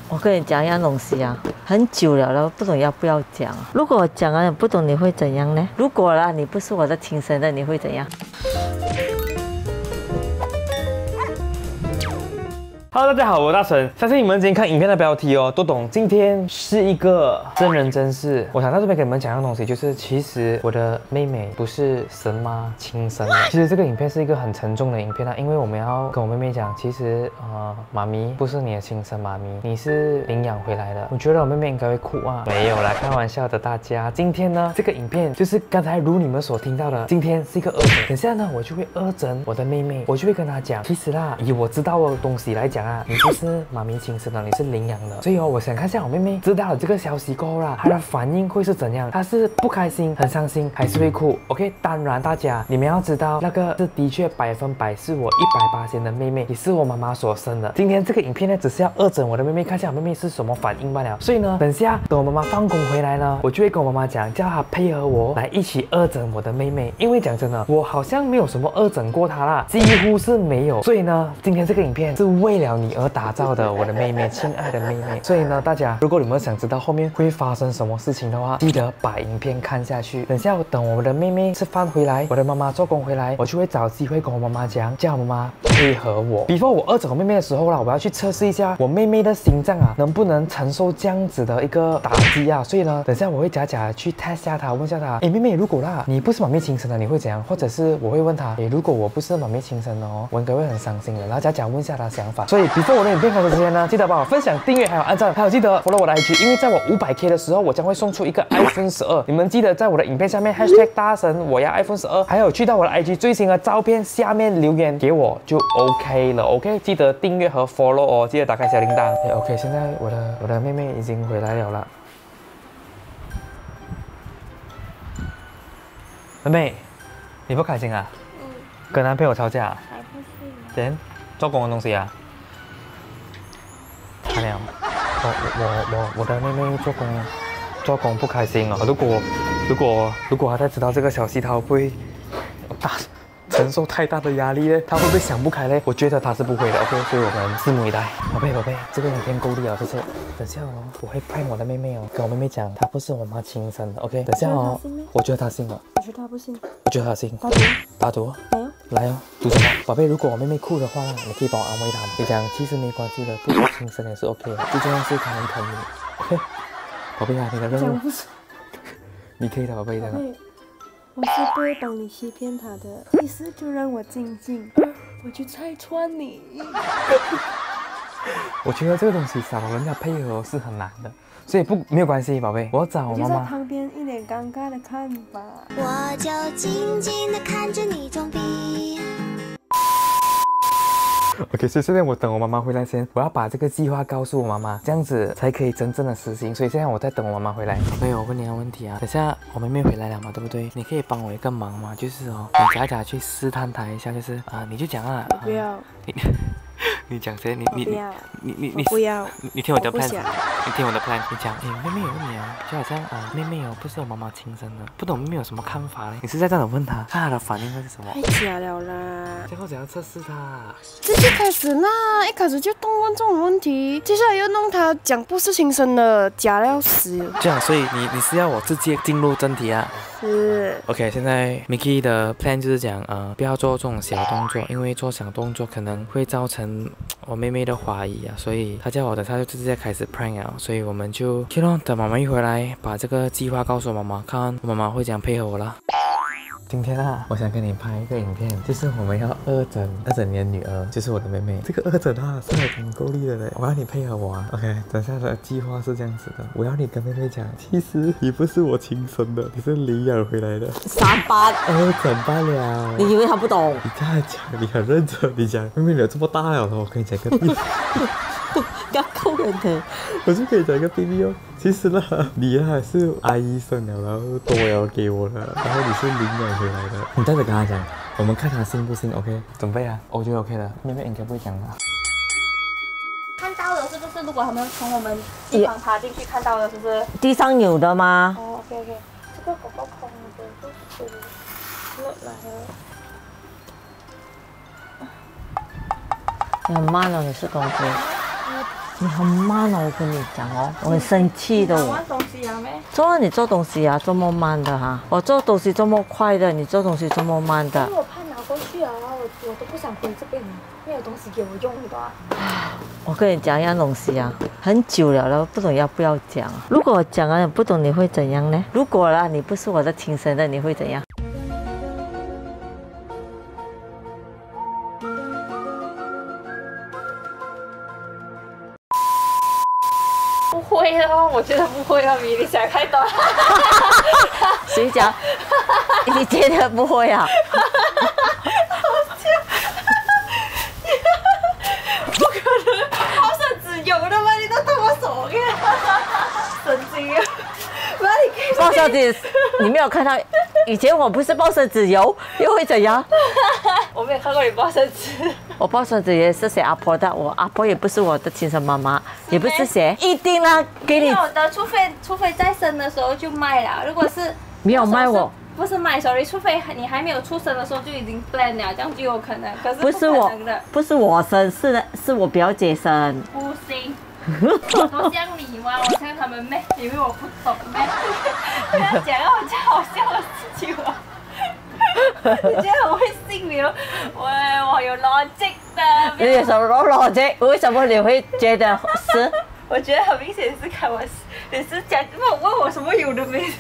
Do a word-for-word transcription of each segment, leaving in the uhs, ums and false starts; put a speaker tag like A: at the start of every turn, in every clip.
A: 我跟你讲一样东西啊，很久了了，不懂要不要讲。如果我讲了，不懂你会怎样呢？如果啦，你不是我的亲生的，你会怎样？
B: Hello， 大家好，我是大神。相信你们今天看影片的标题哦，都懂。今天是一个真人真事。我想在这边给你们讲一样东西，就是其实我的妹妹不是神妈亲生的。其实这个影片是一个很沉重的影片啊，因为我们要跟我妹妹讲，其实呃，妈咪不是你的亲生妈咪，你是领养回来的。我觉得我妹妹应该会哭啊。没有啦，开玩笑的，大家。今天呢，这个影片就是刚才如你们所听到的，今天是一个恶整。等下呢，我就会恶整我的妹妹，我就会跟她讲，其实啦，以我知道的东西来讲。 啊，你不是妈咪亲生的，你是领养的。所以哦，我想看一下我妹妹知道了这个消息过后啦，她的反应会是怎样？她是不开心、很伤心，还是会哭 ？OK， 当然大家你们要知道，那个是的确百分百是我一百八千的妹妹，也是我妈妈所生的。今天这个影片呢，只是要恶整我的妹妹，看一下我妹妹是什么反应罢了。所以呢，等下等我妈妈放工回来呢，我就会跟我妈妈讲，叫她配合我来一起恶整我的妹妹。因为讲真的，我好像没有什么恶整过她啦，几乎是没有。所以呢，今天这个影片是为了 你而打造的，我的妹妹，亲爱的妹妹。所以呢，大家如果你们想知道后面会发生什么事情的话，记得把影片看下去。等下我等我的妹妹吃饭回来，我的妈妈做工回来，我就会找机会跟我妈妈讲，叫我妈妈配合我。before 我恶整我妹妹的时候啦，我要去测试一下我妹妹的心脏啊，能不能承受这样子的一个打击啊。所以呢，等下我会假假去 test 下她，问下她，哎，妹妹，如果啦你不是妈咪亲生的，你会怎样？或者是我会问她，哎，如果我不是妈咪亲生的哦，我应该会很伤心的。然后假假问下她想法。所以 before 我的影片开始之前呢，记得帮我分享、订阅，还有按赞，还有记得 follow 我的 I G， 因为在我五百 K 的时候，我将会送出一个 iPhone 十二。你们记得在我的影片下面 hashtag 大神我要 iPhone 十二，还有去到我的 I G 最新的照片下面留言给我就 OK 了。OK， 记得订阅和 follow 哦，记得打开小铃铛。OK， 现在我的我的妹妹已经回来了啦。妹妹，你不开心啊？嗯。跟男朋友吵架？还不是。等做工的东西啊？ 看了，我我我我的妹妹做工做工不开心哦。如果如果如果她在知道这个消息，她会不会大承受太大的压力呢？她会不会想不开呢？我觉得她是不会的。OK， 所以我们拭目以待。宝贝宝贝，这个影片够力了，这是。等下哦，我会骗我的妹妹哦，跟我妹妹讲，她不是我妈亲生的。OK， 等下哦，我觉得她信了。
C: 我觉得她不信。
B: 我觉得她信。
C: 打赌。
B: 打赌。来哦。 来哦，赌什么？宝贝，如果我妹妹哭的话，你可以帮我安慰她吗？你讲其实没关系的，不是亲生也是 OK 的，最重要是她能疼你。OK， 宝贝啊，你的任务，你可以的，宝贝，真的。
C: 我是不会帮你欺骗她的，意思就让我静静，我去拆穿你。
B: 我觉得这个东西少人家配合是很难的。 所以不没有关系，宝贝，我找我妈妈。
C: 就在旁边一脸尴尬的看吧。
D: 我就静静的看着你装逼。
B: OK， 所以现在我等我妈妈回来先，我要把这个计划告诉我妈妈，这样子才可以真正的实行。所以现在我在等我妈妈回来。宝贝，我问你个问题啊，等下我妹妹回来了嘛，对不对？你可以帮我一个忙吗？就是哦，你假假去试探她一下，就是啊、呃，你就讲啊，
C: 我不要。
B: 你你讲谁？你你
C: 不要。
B: 你你你
C: 不要。
B: 你你听我的 plan， 你听我的 plan， 你讲，哎，妹妹有问你啊，就好像啊，妹妹哦，不是我妈妈亲生的，不懂妹妹有什么看法嘞？你是在这样问她，看她的反应会是什么？
C: 太假了啦！
B: 最后怎样测试她？
C: 直接开始啦，一开始就动问这种问题，接下来又弄她讲不是亲生的，假的要死。
B: 这样，所以你你是要我直接进入正题啊？
C: 是
B: OK， 现在 Mickey 的 plan 就是讲，呃，不要做这种小动作，因为做小动作可能会造成我妹妹的怀疑啊，所以他叫我的，他就直接开始 prank 啊，所以我们就 OK 咯，等妈妈一回来，把这个计划告诉我妈妈，看我妈妈会怎样配合我啦。 今天啊，我想跟你拍一个影片，就是我们要二整二整你的女儿，就是我的妹妹。这个二整啊是还挺够力的嘞，我要你配合我啊。OK， 等下的计划是这样子的，我要你跟妹妹讲，其实你不是我亲生的，你是领养回来的。
A: 三八
B: 二整罢了。
A: 你以为他不懂？
B: 你这样讲，你很认真，你讲妹妹你有这么大了，我跟你讲个秘密。
A: 要扣人的，
B: 我就可以讲一个秘密哦。其实呢，你啊是阿姨生了，然后多了给我的，然后你是领养回来的。你再次跟他讲，我们看他信不信 ？OK， 准备啊，我觉得 OK 的，妹妹应该不会讲的。
E: 看到的是不是？如果他们从我们地方爬进去看到的，是不是？
A: 地上有的吗？
E: 哦 ，OK OK， 这个狗狗空的，就是落来了。
A: 你很慢哦，你是公鸡。 你很慢哦，我跟你讲哦，我很生气的我。
E: 玩东西啊咩？
A: 做啊，你做东西啊，这么慢的哈、我做东西这么快的，你做东西这么慢的
E: 因。为我怕拿过去啊，我我都不想回这边，没有东西给我用的、啊。
A: 我跟你讲一样东西啊，很久了了，不懂要不要讲。如果我讲了，不懂你会怎样呢？如果啦，你不是我的亲生的，你会怎样？
E: 不会哦，我觉得不会哦，比你想太多。
A: 谁讲？你觉得不会啊？
E: 不可能，抱绳子有的吗？你都动我手嘅，神经啊！妈，你可以
A: 抱绳子，你没有看到？以前我不是抱绳子游，又会怎样？
E: 我没有看过你抱绳子。
A: 我抱绳子也是写阿婆的，我阿婆也不是我的亲生妈妈，也不是写，一定啦，给你
E: 没有的，除非除非在生的时候就卖了，如果是
A: 没有卖我。
E: 不是卖 ，sorry， 除非你还没有出生的时候就已经 plan 了，这样就有可能。可是不
A: 不是我
E: 可能的，，
A: 不是我生，是的，是我表姐生。
E: 不行。我都像你吗？我像他们妹，因为我不懂妹。不要讲让我好笑的事情哦。你觉得我会信你哦？我我有逻辑的。
A: 你有什么逻辑？为什么你会觉得是？
E: 我觉得很明显是看我，你是讲问问我什么有的没的。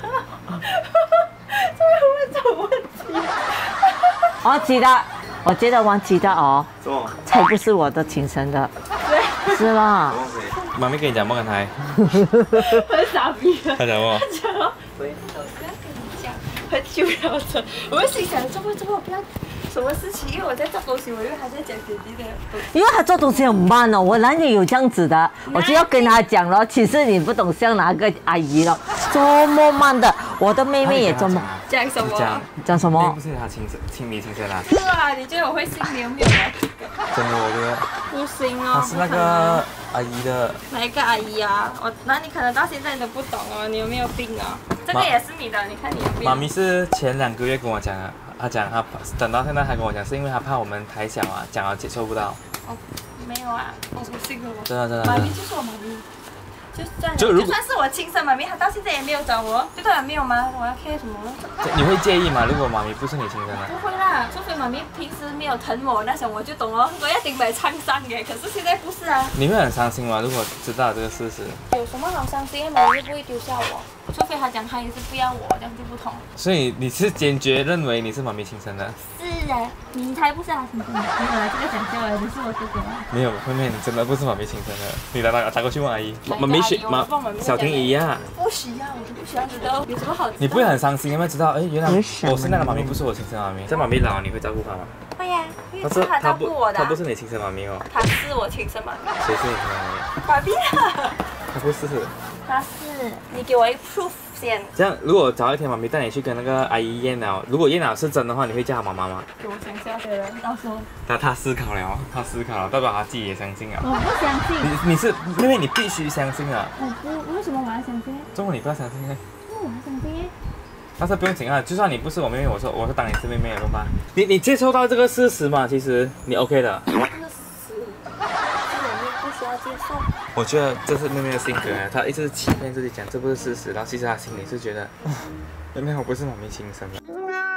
E: 怎么会这种问题？
A: 我记得，我觉得忘记的哦，
B: 什么？
A: 才不是我的亲生的，是啦。
B: 妈咪跟你讲不跟他？
E: 很傻逼的。
B: 他讲我。
E: 讲哦，我一直都是要跟你讲，很久了的。我会心想，这么这么不要什么事情？因为我在做东西，我以为他在讲姐弟的东西。
A: 因为他做东西很慢哦，我哪里有这样子的？我就要跟他讲了。其实你不懂像哪个阿姨了，这么慢的，我的妹妹也这么。
E: 讲什么？
B: 讲
A: 讲什么
B: 不？是他亲生亲你亲生啦，
E: 是啊，你觉得我会信你有没有啊？
B: 真的我觉得
E: 不行哦。
B: 他是那个阿姨的。
E: 哪一个阿姨啊？我那你可能到现在都不懂哦，你有没有病啊？这个也是你的，你看你有病。
B: 妈咪是前两个月跟我讲的，她讲她等到现在还跟我讲，是因为她怕我们太小啊，讲了接受不到。
E: 哦，没有啊，我不信了。
B: 真的真的。
E: 妈咪就是我妈咪。就算
B: 就如
E: 就算是我亲生妈咪，她到现在也没有找我，就代表没有吗？我要 care 什么？
B: 你会介意吗？如果妈咪不是你亲生的？
E: 不会啦，除非妈咪平时没有疼我那种，我就懂了。我一定买沧桑嘅，可是现在不是啊。
B: 你会很伤心吗？如果知道这个事实？
E: 有什么好伤心？妈咪不会丢下我，除非她讲她也是不要我，这样就不同。
B: 所以你是坚决认为你是妈咪亲生的？
E: 是啊，你才不是她亲生的。没有啦，这个讲笑了，你是我哥哥吗？
B: 没有，妹妹，你真的不是妈咪亲生的。你来打打过去问阿姨。
E: 哪一个
B: 妈咪是
E: 阿姨我不知道妈咪
B: 小婷姨呀。
E: 不需要，我就不需要知道有什么好。
B: 你不会很伤心，因为知道，哎，原来
A: 为什么
B: 我是那个妈咪，不是我亲生妈咪。这妈咪老，你会照顾她吗？
E: 会呀，因为
B: 她
E: 是她照
B: 不
E: 顾我的啊。
B: 她不是你亲生妈咪哦。
E: 她是我亲生妈咪。
B: 谁是你亲生妈咪？
E: 妈咪啊，
B: 她不是。
E: 她是。你给我一 proof 先。
B: 这样，如果早一天妈咪带你去跟那个阿姨验了，如果验了是真的话，你会叫她妈妈吗？
E: 给我想下的人，到时候。
B: 她她思考了，她思考了，代表她自己也相信了。
E: 我不相信。
B: 你你是因为你必须相信啊，
E: 我不，为什么我要相信？
B: 中文你不要相信呢。
E: 因为我要相信。
B: 但是不用紧啊，就算你不是我妹妹，我说我是当你是妹妹了，懂吗？你你接受到这个事实嘛？其实你 OK 的。
E: 这个死，这我不需要接受。
B: 我觉得这是妹妹的性格，她一直欺骗自己讲这不是事实，然后其实她心里是觉得，哇妹妹我不是妈咪亲生的。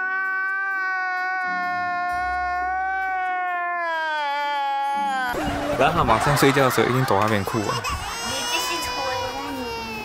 B: 然后她晚上睡觉的时候一定躲那边哭啊。
E: 你继续吹啊你。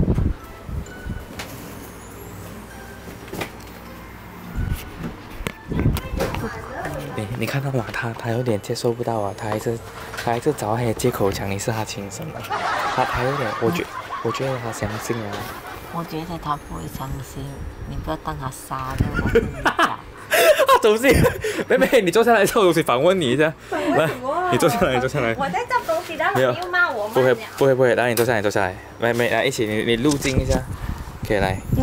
B: 你你看到吗？他他有点接受不到啊，他还是他还是找那些借口讲你是他亲生的，他他有点，我觉我觉得他相信啊。
A: 我觉得他不会相信，你不要当他傻的，我跟你讲。
B: 他走进，妹妹，你坐下来，这东西访问你一下。来，你坐下来，你坐下来。
E: 我在做东西，然后
B: 没有
E: 你又骂我，
B: 不会
E: 骂你啊
B: 不会不会，来你坐下来，你坐下来，来妹来一起，你你录镜一下，可以来。
E: 我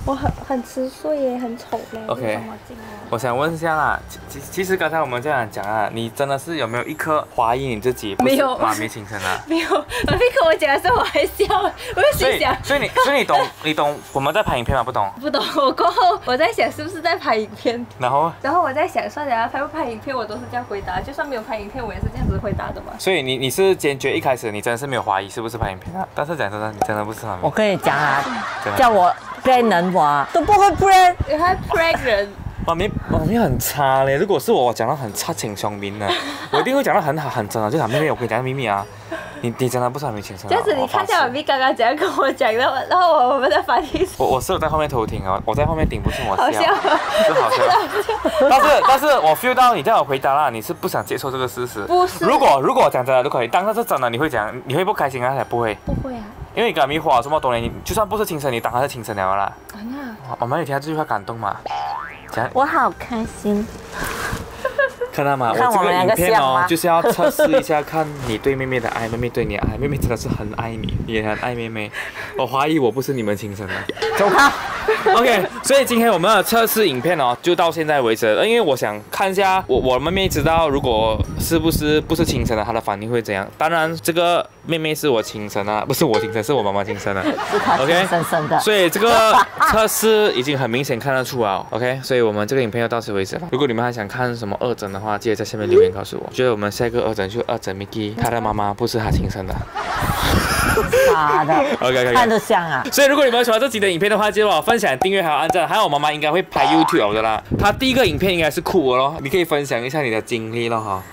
E: 我很很吃碎耶，很丑嘞。
B: OK， 我想问一下啦，其其实刚才我们这样讲啊，你真的是有没有一刻怀疑你自己不是妈咪亲生的？
E: 没有，妈咪跟我讲的时候我还笑，我就心想，
B: 所以你所以你懂你懂我们在拍影片吗？不懂？
E: 不懂。我过后我在想是不是在拍影片，
B: 然后
E: 然后我在想算了，拍不拍影片我都是这样回答，就算没有拍影片我也是这样子回答的嘛。
B: 所以你你是坚决一开始你真的是没有怀疑是不是拍影片啊？但是讲真的，你真的不是妈咪。
A: 我跟你讲啊，叫我 plan 人我都不会 plan，
E: 你还 pregnant。
B: 妈咪，妈咪很差嘞！如果是我，我讲到很差情双面的，我一定会讲到很好很真的，就讲妹妹，我跟你讲秘密啊，你你真的不是妈咪亲生的。
E: 这样子你看下妈咪刚刚怎样跟我讲的，然后我我们的反应是，
B: 我我是有在后面偷听啊，我在后面顶不住我笑，
E: 好笑，
B: 是好笑。但是但是我 feel 到你这样回答啦，你是不想接受这个事实。
E: 不是。
B: 如果如果我讲真的，如果你当时是真的，你会讲你会不开心啊？还不会？
E: 不会啊。
B: 因为你跟妈咪花了这么多年，你就算不是亲生，你当他是亲生了啦。
E: 啊那。
B: 妈妈，你听到这句话感动吗？
A: 我好开心。
B: 看到吗？我这个影片哦，就是要测试一下，看你对妹妹的爱，妹妹对你的爱，妹妹真的是很爱你，也很爱妹妹。我怀疑我不是你们亲生的。走开。OK， 所以今天我们的测试影片哦，就到现在为止了。因为我想看一下我我妹妹知道，如果是不是不是亲生的，她的反应会怎样。当然，这个妹妹是我亲生的，不是我亲生，是我妈妈亲生的。
A: 是她亲生生的。
B: 所以这个测试已经很明显看得出啊。OK， 所以我们这个影片就到此为止了。如果你们还想看什么二诊的话，记得在下面留言告诉我。觉得我们下一个二诊就二诊 Miki， 她的妈妈不是她亲生的。
A: 傻的
B: ，OK OK，
A: 看着像啊。
B: 所以如果你们喜欢这集的影片的话，记得帮我分享、订阅还有按赞。还有我妈妈应该会拍 YouTube 的啦，她第一个影片应该是酷的咯，你可以分享一下你的经历咯哈。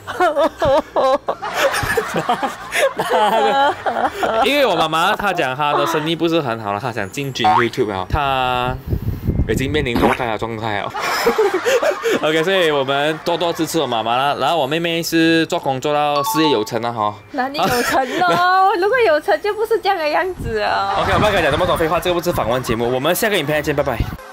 B: 因为我妈妈她讲她的生意不是很好了，她想进军 YouTube 啊，她已经面临脱胎的状态了。OK， 所以我们多多支持我妈妈啦。然后我妹妹是做工做到事业有成了哈。
E: 哪里有成哦？如果有成就不是这样的样子啊。
B: OK， 我不要跟你讲这么多废话，这个不是访问节目。我们下个影片再见，拜拜。